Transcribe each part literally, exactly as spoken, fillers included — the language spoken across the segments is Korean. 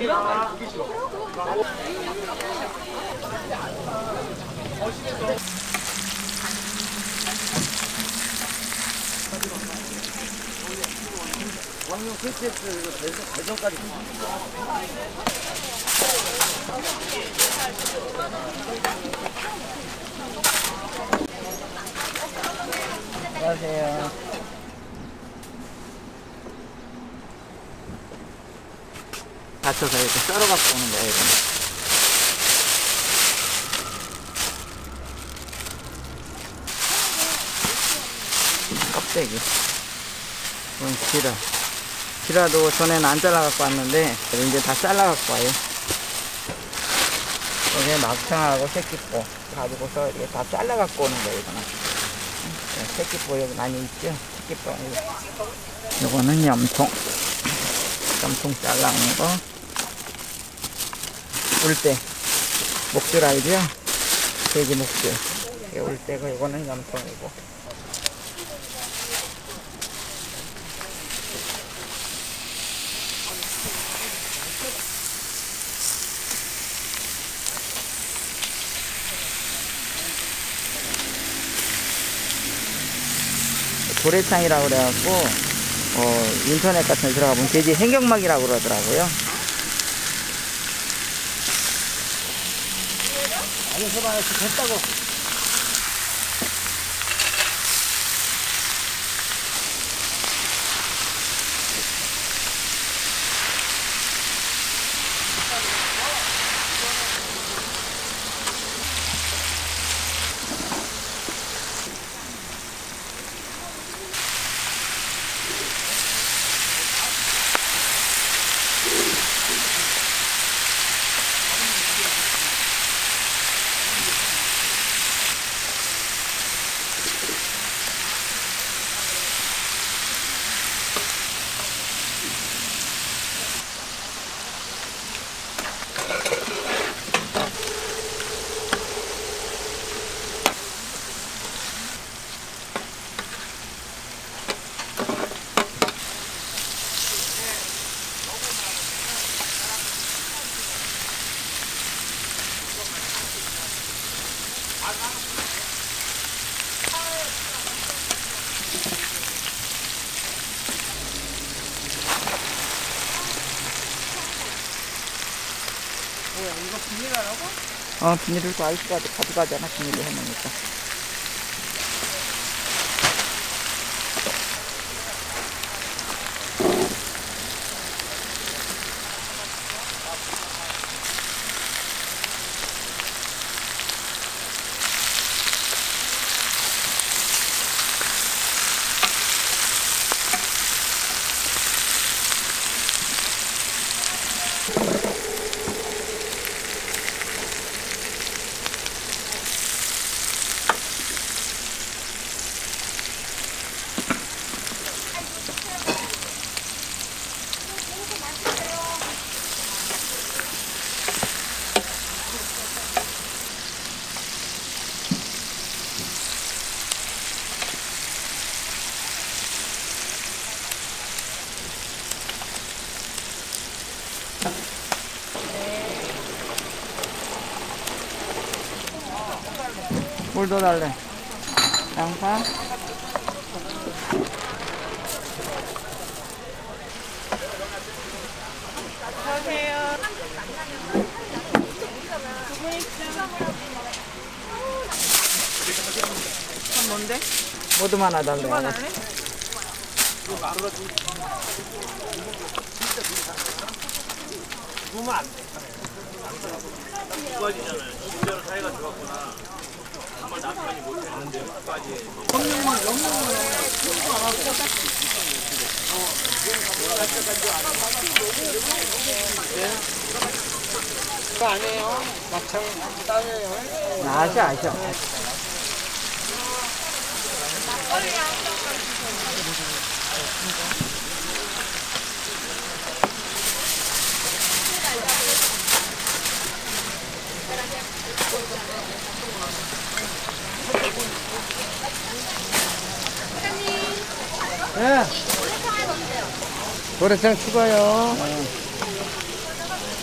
왕년 케이티엑스 배송까지. 안녕하세요. 다쳐서 이렇게 썰어 갖고 오는 거예요, 이거. 껍데기. 이건 지라. 지라도 전에는 안 잘라 갖고 왔는데 이제 다 잘라 갖고 와요. 여기 막창하고 새끼포 가지고서 이게 다 잘라 갖고 오는 거예요, 이거는. 새끼포 여기 많이 있죠? 새끼포. 이거는 염통. 염통 잘라온 거. 울대. 목줄 알죠? 돼지 목줄. 이게 울대고, 이거는 염통이고. 도래창이라고 그래갖고, 어, 인터넷 같은 데 들어가 보면 돼지 생경막이라고 그러더라고요. 아니, 해봐, 됐다고. 뭐야, 이거 비닐하라고? 어, 비닐을 또 아이스가 가져가잖아, 비닐을 해놓으니까. 물 더 달래. 양파. 안녕하세요. 참 뭔데? 모두 하나 달래. 두번 할래? 누우면 안 돼. 누가지잖아요. 진짜로 사이가 좋았구나. 정말 남편이 못했는데 끝까지. 그거 아니에요. 막창 따네요. 아셔, 아셔. 네. 도래창 추가요. 네.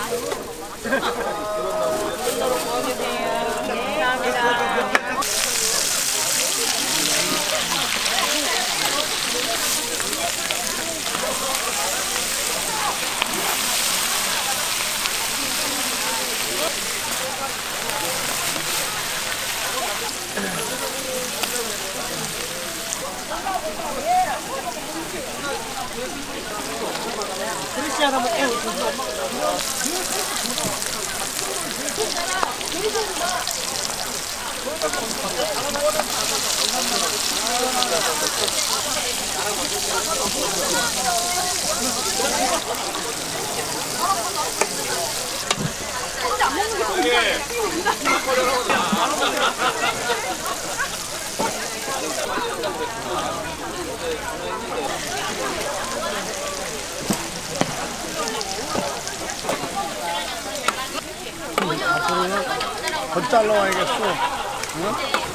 더 잘라와야겠어. 응?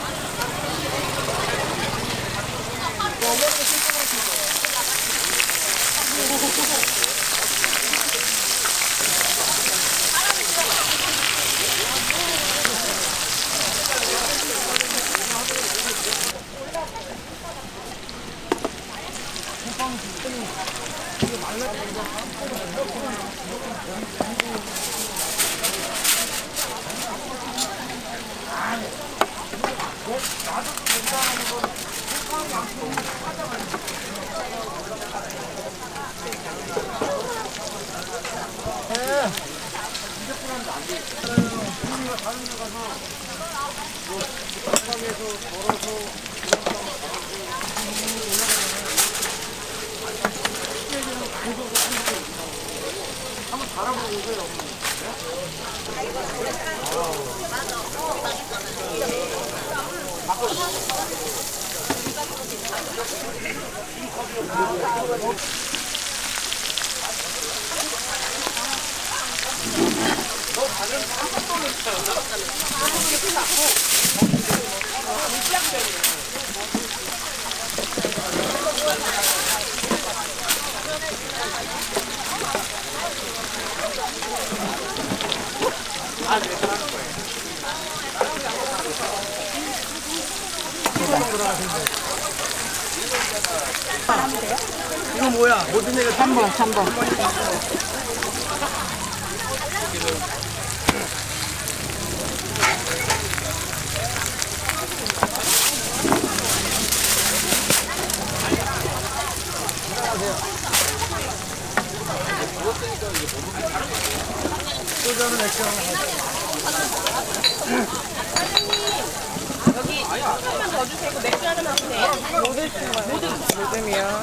이거 뭐야? 모든 애가 삼 번, 삼 번. 소주는 액션. 여기 조금만 더 주세요. 맥주 하나만 주세요. 모든 모든 모든이야.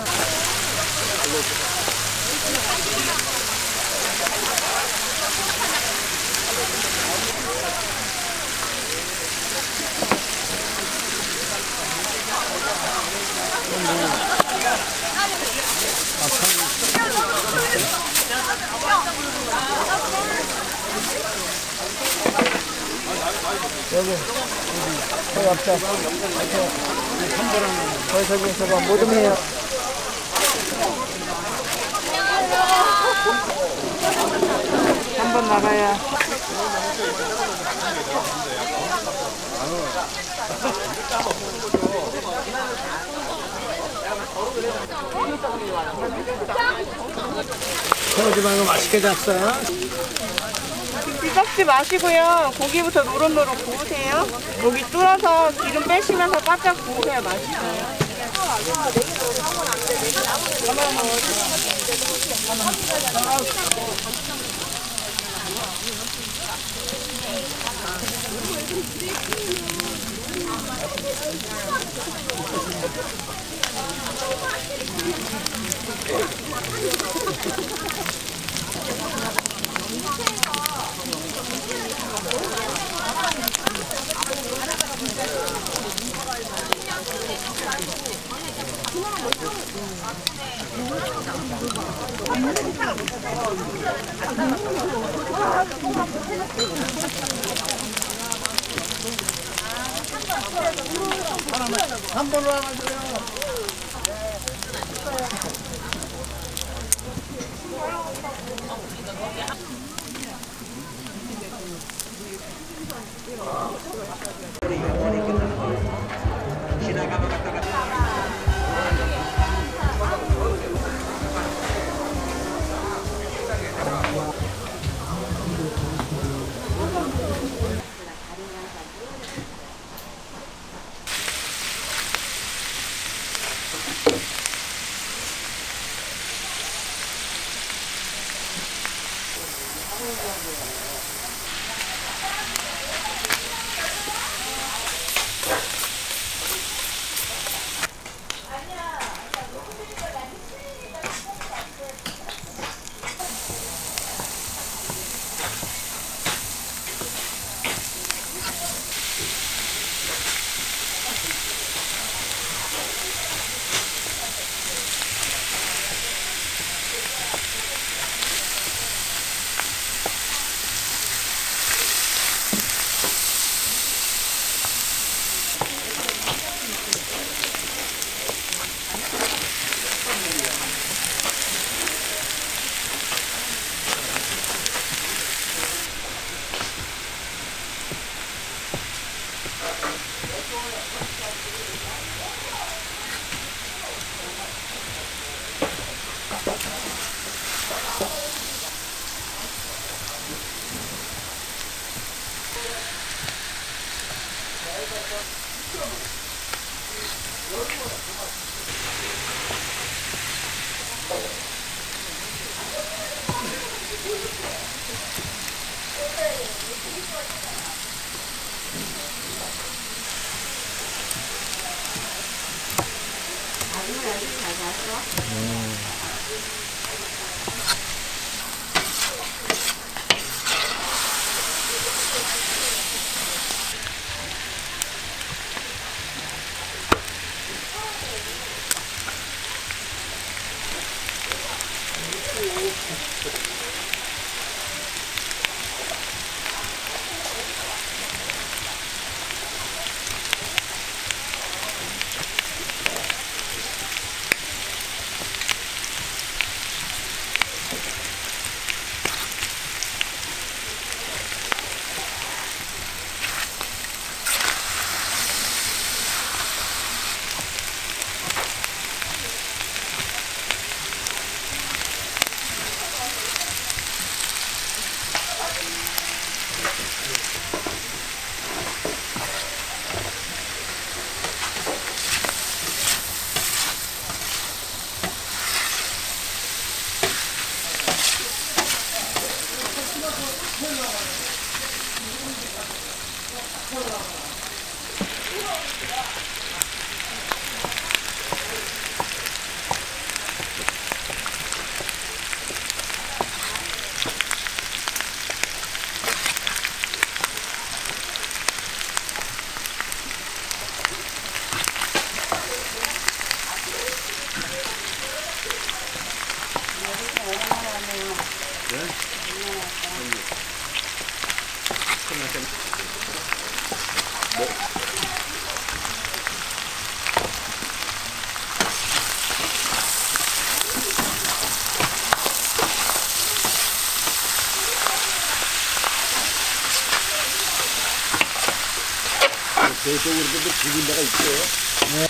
여기, 저기 앞에. 저기, 저기, 저거, 모둠이에요. 한 번 나가야. 그러지 말고 맛있게 잡사. 삐걱지 마시고요. 고기부터 노릇노릇 구우세요. 고기 뚫어서 기름 빼시면서 바짝 구우세요. 맛있어요. 한 번로 와가지고요. 저쪽으로도 비린 데가 있어요.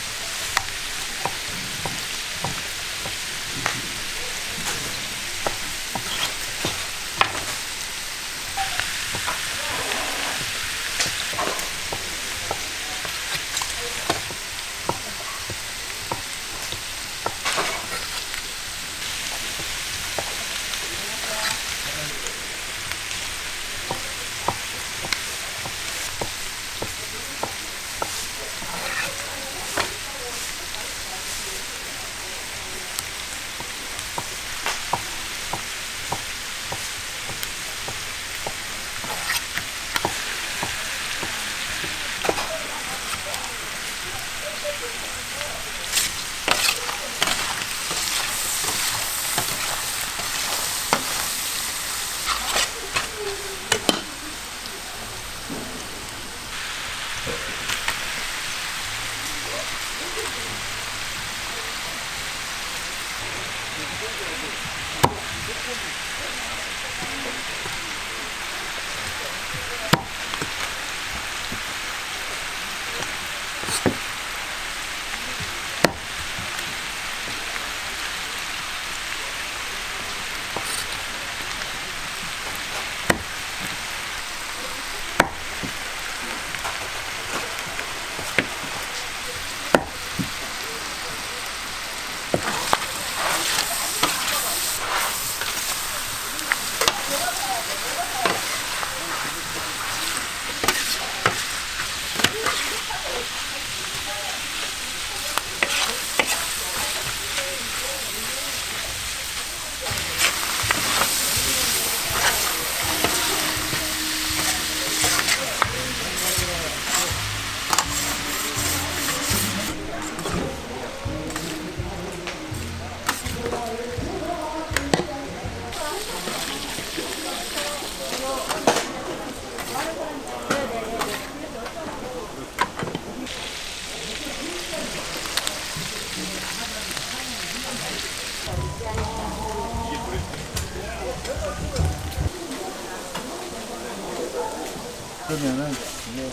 먹으면은 이게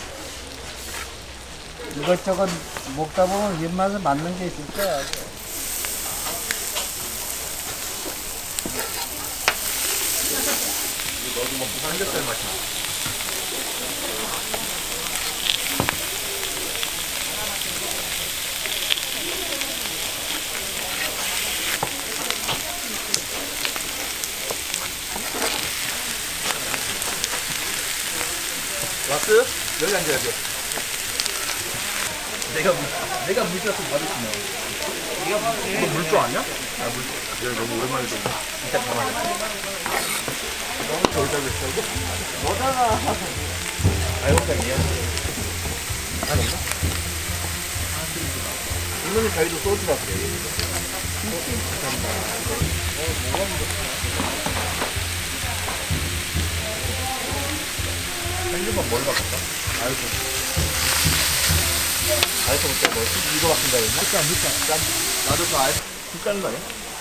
이것저것 먹다 보면 입맛에 맞는 게 있을 거야. 너도 먹고 삼겹살 맛이 나. 왔어? 여기 앉아야지. 내가 물, 내가 물주었으면 받으시네. 이거 물주 아니야? 아, 물주. 내가 너무 오랜만에 좀. 일단 가만히. 너무 돌자고 했어, 이거? 뭐다가. 아이고장이야? 아닌가? 이거는 자기도 소주밖에. 감사합니다. 어, 뭐가 묻었어? 한주만 뭘 바꿨다? 아이고. 아이고, 그때 뭐, 이거 바꾼다 했나? 물감, 물감. 짠. 나도 또 아이고. 술 짜는 거 아니야?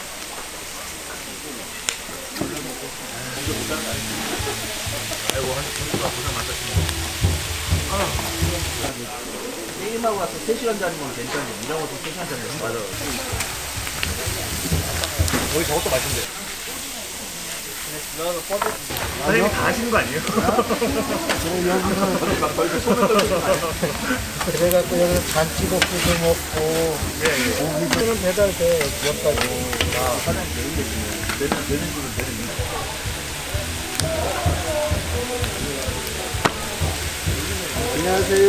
이거 못 짜는 거 아니야? 아이고, 한 분수가 고생 많으십니다. 아. 게임하고 와서 세 시간 자는 건 괜찮은데, 일하고 와서 세 시간 자는 건 맞아. 여기 저것도 맛있는데. 선생님이 다 하시는 거 아니에요? 그래갖고 여기서 잔치국수도 먹고 고기는 배달돼 지역까지. 아, 사장님 내일 계시네. 내는, 내는 줄은 내는 줄. 안녕하세요.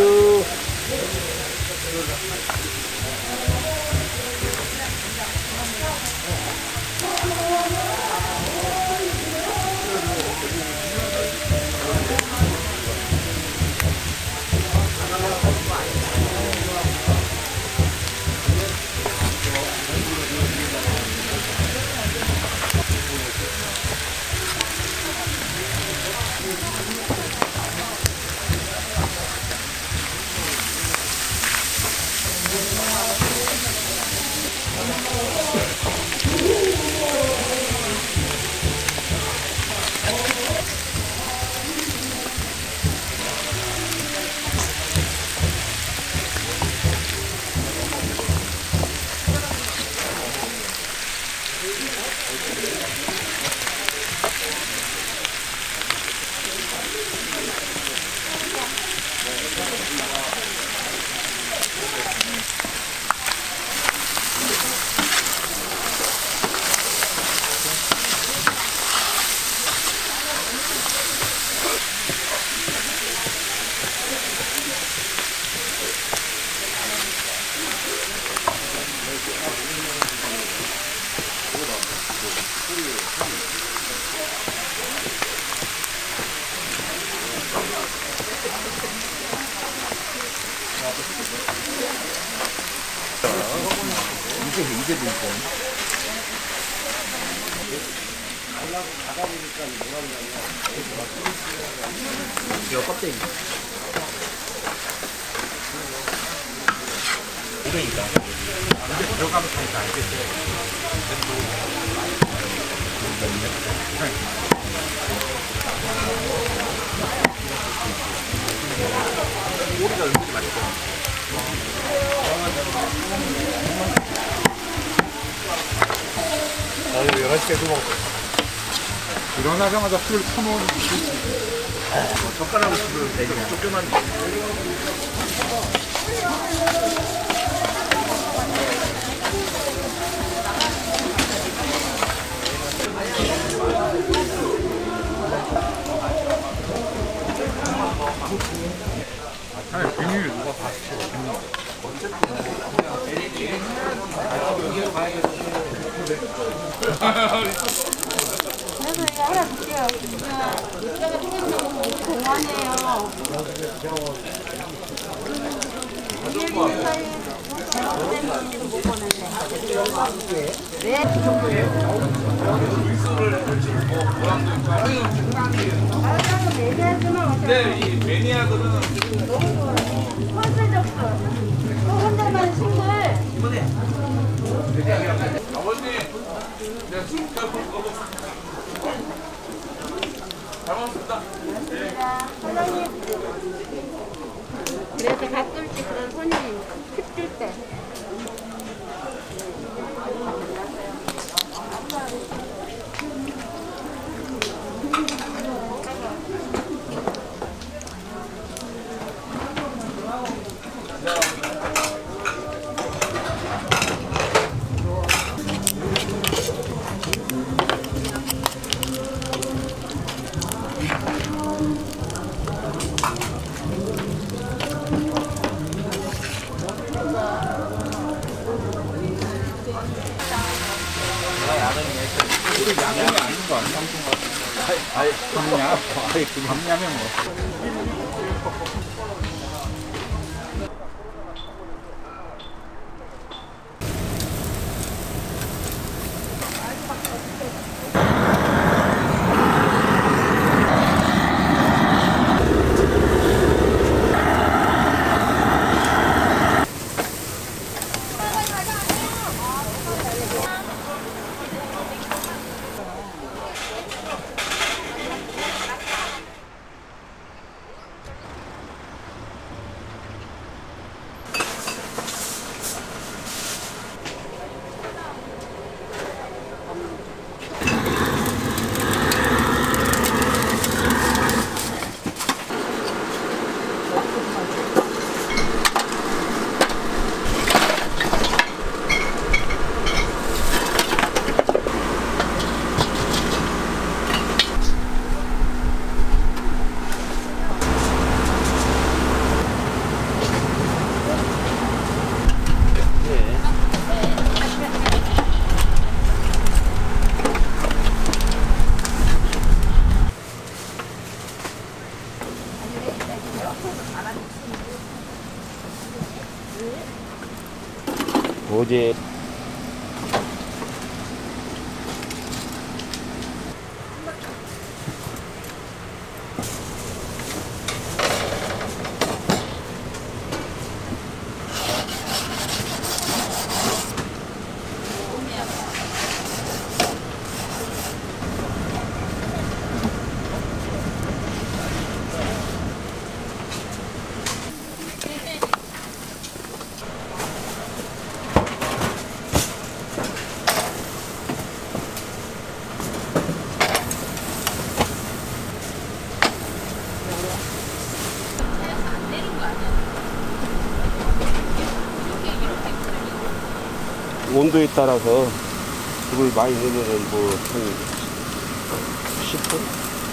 이제, 이제도 있고. 이거 껍데기. 오뎅이다. 이제 들어가면 다니까 알겠어요. 오리가 은근히 맛있어. 아유, 열한 시까지 먹었어. 일어나자마자 술 퍼놓은 어, 젓가락으로 주면 되게 조그만. 아니 비닐을 누가 봤어. 그래서 이거 하나 줄게요. 공원이에요. 이기는 사이에 선생님도 못 보는데. 네. 근데 이 매니아들은 펄스 접수. 또 혼자만 싱글. 아버님, 내가 술 먹고 그래서 가끔씩 그런 손님이 힘들 때. 양념이 아닌 거 아니야? 아예 그냥 아예 그냥 양념은 뭐. 어제 온도에 따라서 이걸 많이 넣으면은 뭐한 십 분?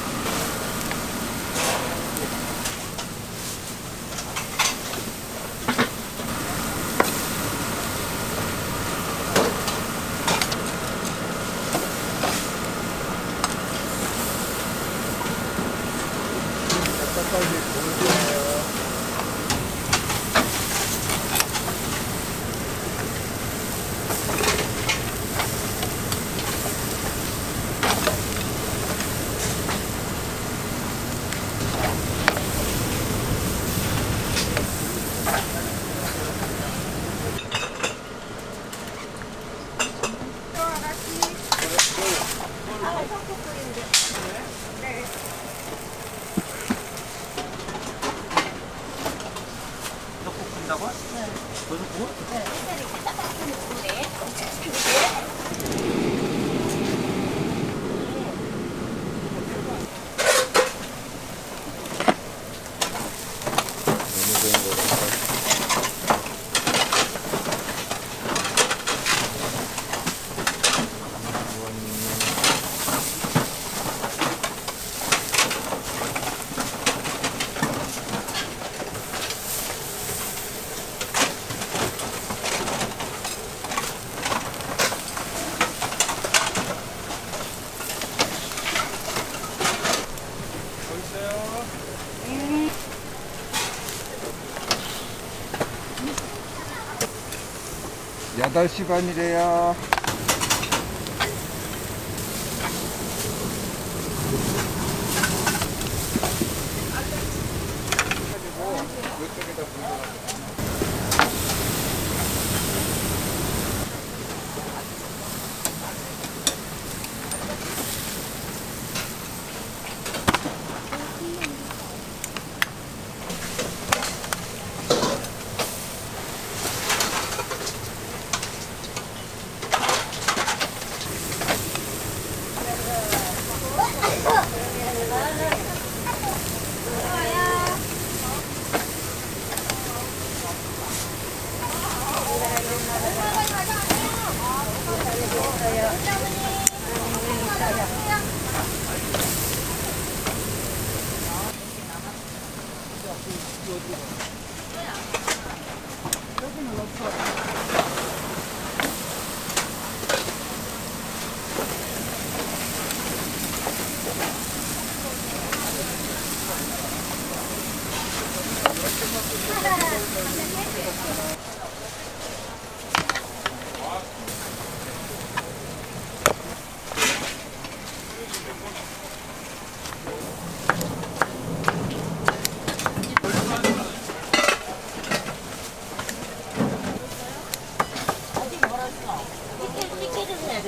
여덟 시 반이래요.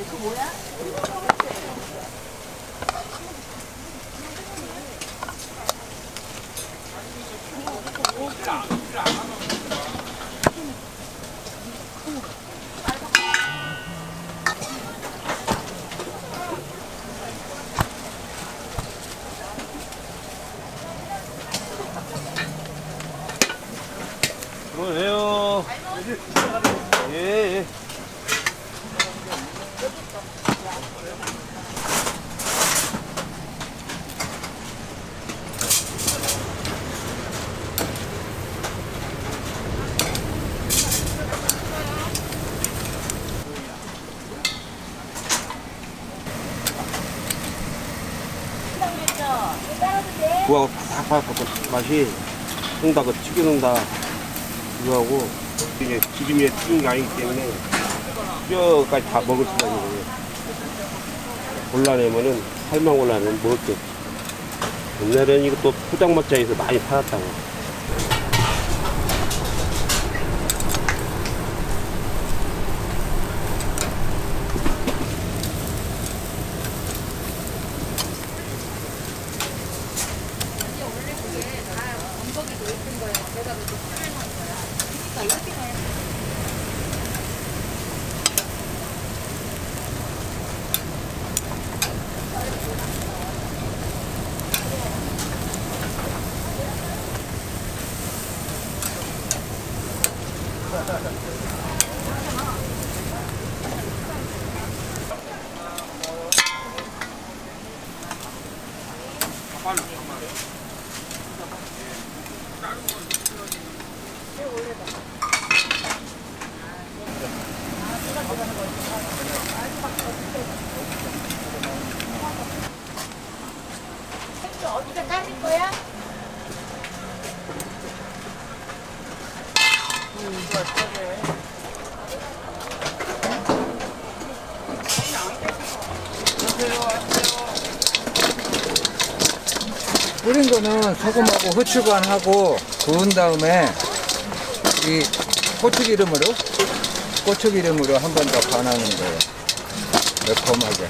들어오세요. 예, 예. 그거하고 바삭바삭 맛이 홍다고 튀겨놓는다 이거하고 이게 기름에 튀긴 게 아니기 때문에 뼈까지 다 먹을 수가 있는 거예요. 골라내면은 살만 골라내면 먹을 게 없지. 옛날에는 이것도 포장마차에서 많이 팔았다고. 어디다 까질 거야? 뿌린 거는 소금하고 후추간하고 구운 다음에 이 고추기름으로 고추기름으로 한 번 더 간하는 거예요. 매콤하게.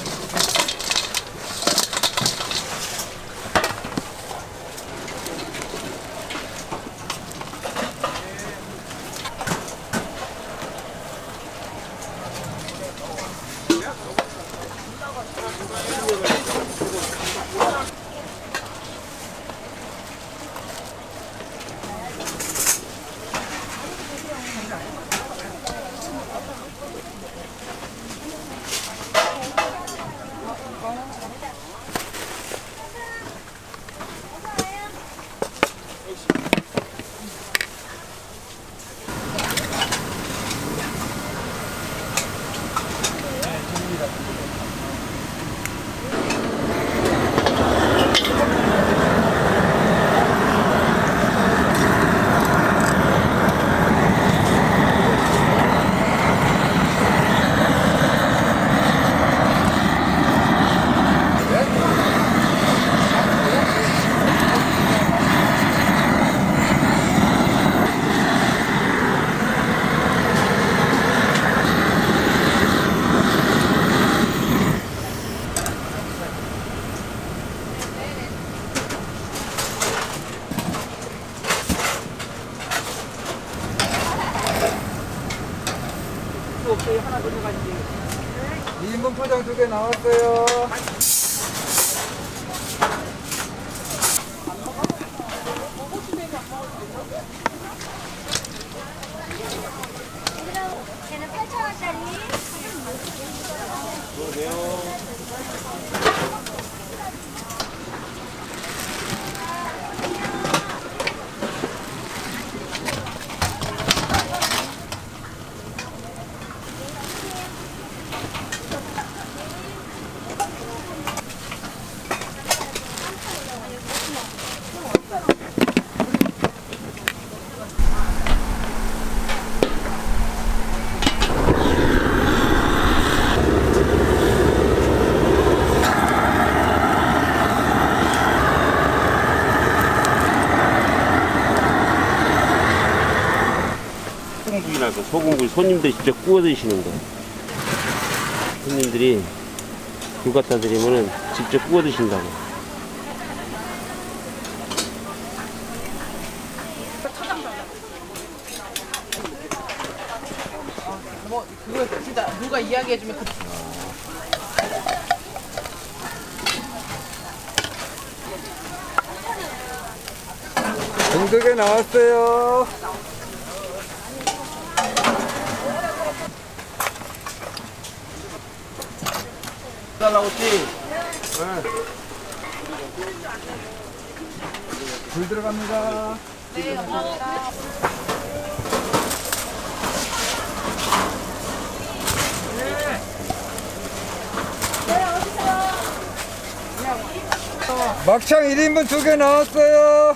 이 인분 포장 두 개 나왔어요. 걔는 팔천 원짜리. 소금구이라서 소금구이 손님들 직접 구워 드시는 거. 손님들이 굴 갖다 드리면은 직접 구워 드신다고. 뭐 그거 진짜 누가 이야기해주면 그 등두개 나왔어요. 잘 나왔지? 불 들어갑니다. 네, 감사합니다. 막창 일 인분 두 개 나왔어요.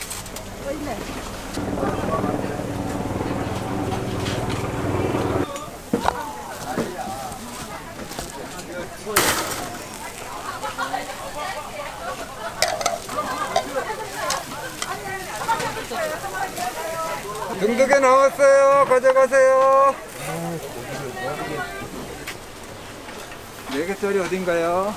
등두개 나왔어요. 가져가세요. 네 개짜리 어딘가요?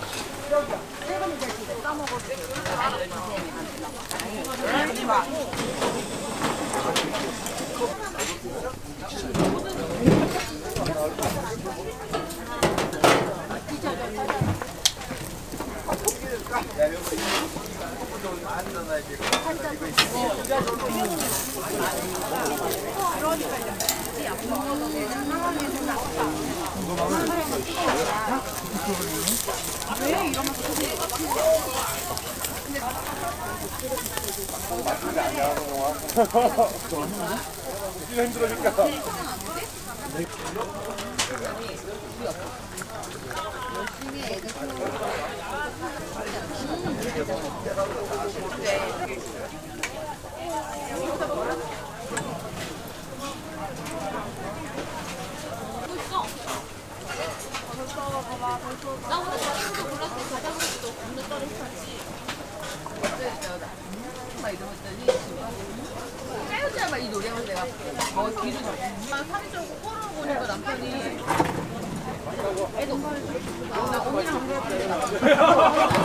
이 노래만 내가 어 뒤로 막 살이 쪄고 꼬르고 보니까 남편이 애도 언니랑 안 그랬대.